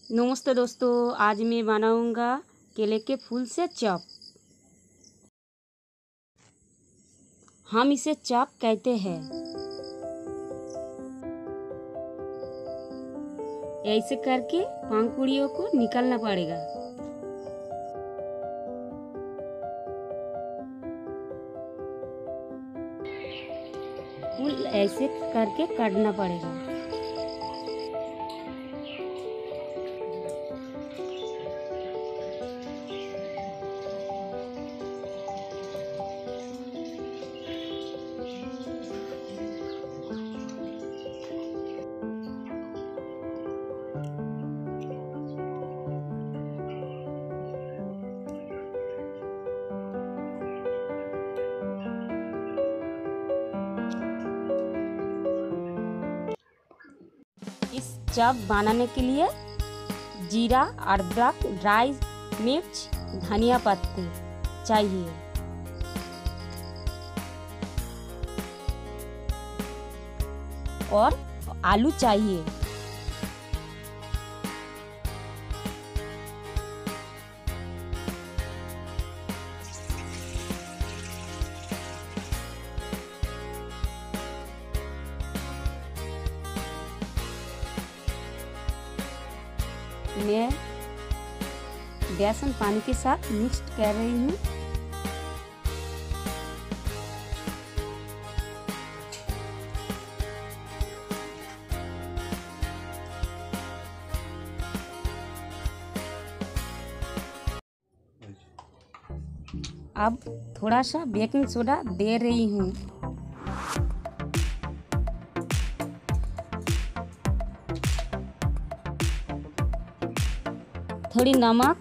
नमस्ते दोस्तों, आज मैं बनाऊंगा केले के फूल से चप। हम इसे चप कहते हैं। ऐसे करके पंखुड़ियों को निकालना पड़ेगा। फूल ऐसे करके काटना पड़ेगा। इस चप बनाने के लिए जीरा, अदरक, ड्राई मिर्च, धनिया पत्ते चाहिए। और आलू चाहिए। मैं बेसन पानी के साथ मिक्स कर रही हूँ। अब थोड़ा सा बेकिंग सोडा दे रही हूँ। थोड़ी नमक,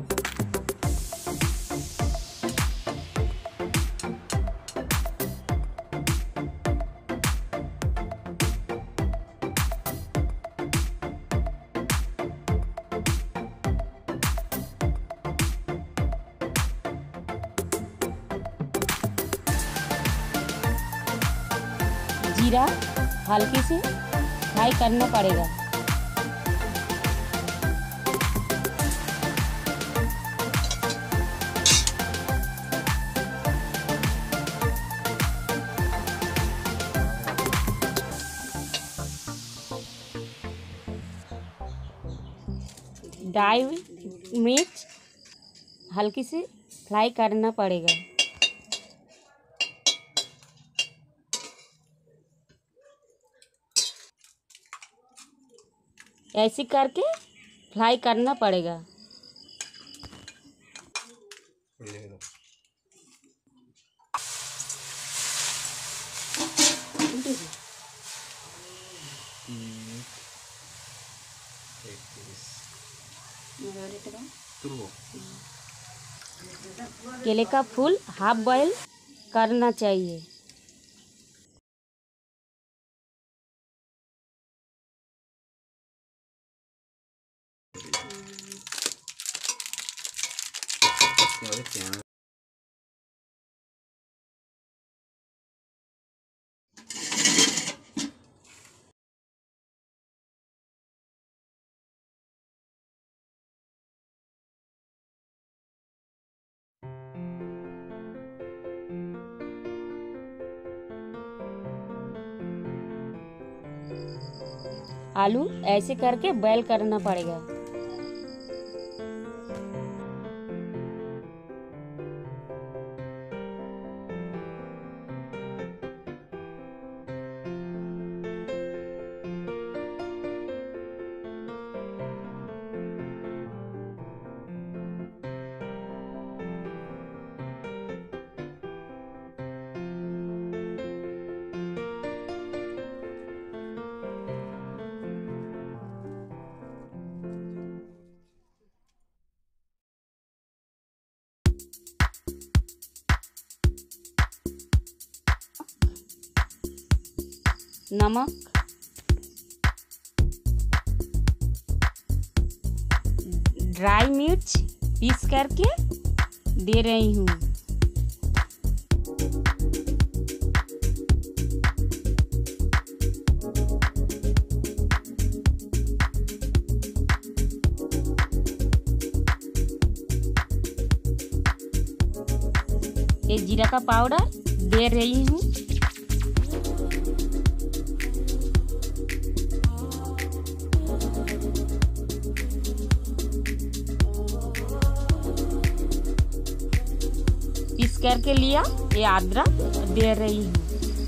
जीरा हल्के से फ्राई करना पड़ेगा। ड्राई मिर्च हल्की से फ्राई करना पड़ेगा। ऐसे करके फ्राई करना पड़ेगा। केले का फूल हाफ बॉयल करना चाहिए। आलू ऐसे करके बॉयल करना पड़ेगा। नमक, ड्राई मिर्च पीस करके दे रही हूँ। ये जीरा का पाउडर दे रही हूँ। पीस करके लिया ये अदरक दे रही हूँ।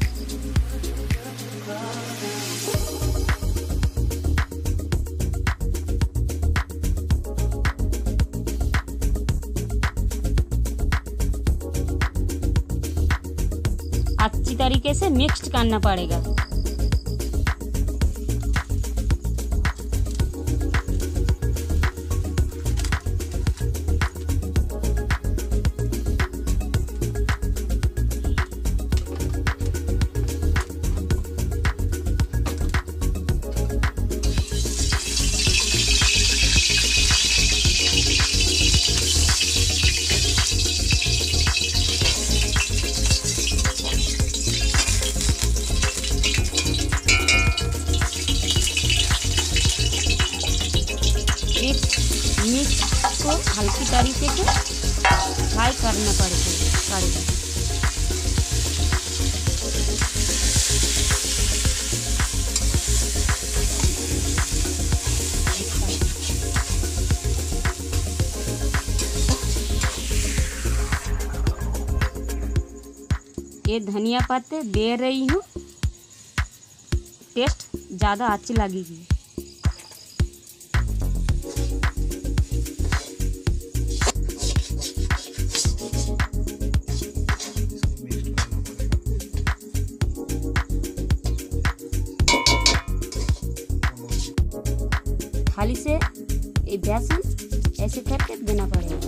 अच्छी तरीके से मिक्स करना पड़ेगा। मिक्स को हल्की तरीके से फ्राई करना पड़ेगा। ये धनिया पत्ते दे रही हूँ, टेस्ट ज़्यादा अच्छी लगेगी। थाली से ये बेसन ऐसे करके देना पड़ेगा।